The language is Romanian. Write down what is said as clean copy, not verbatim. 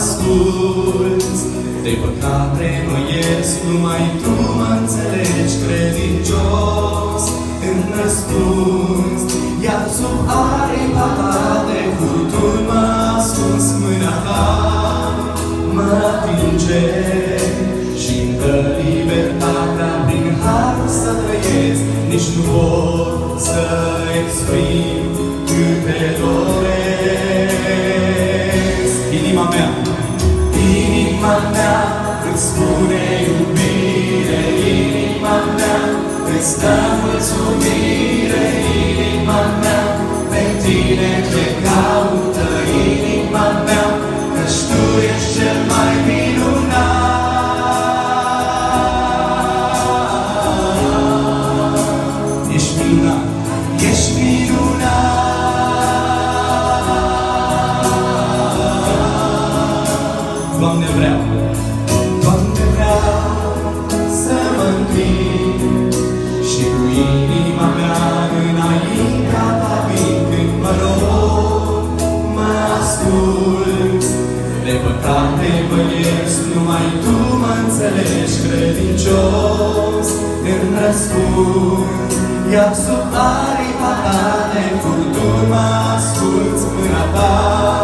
asculți. De păcate mă ierți, numai Tu mă înțelegi credincios. Îmi răspunzi, iar sub aripa Ta de furtuni mă ascunzi, mâna Ta mă atinge și-mi dă libertatea prin har să trăiesc. Nici nu pot să exprim cât te doresc. Inima mea îți spune iubire, inima mea îți dă mulțumire, inima mea pe Tine te caută, inima mea, căci Tu ești cel mai minunat. Ești minunat, ești minunat. Doamne, vreau să mă întind și cu inima mea înaintea Ta vin. Când mă rog, mă ascult, de păcate mă ierți, numai Tu mă înțelegi credincios. Îmi răspund, iar sub aripa Ta de furtuni mă asculți, mâna Ta